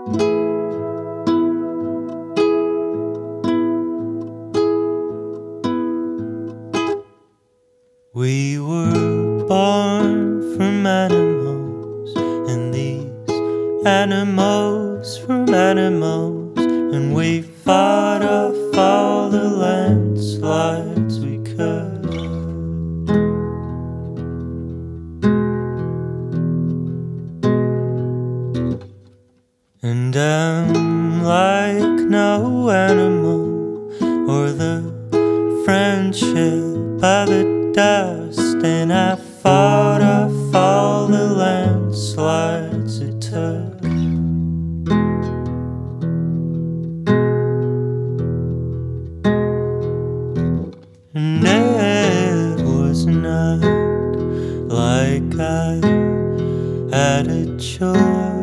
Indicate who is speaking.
Speaker 1: We were born from animals, and these animals from animals, and we fought off all the landslides we could. And I'm like no animal, or the friendship by the dust, and I fought off all the landslides it took. And it was not like I had a choice.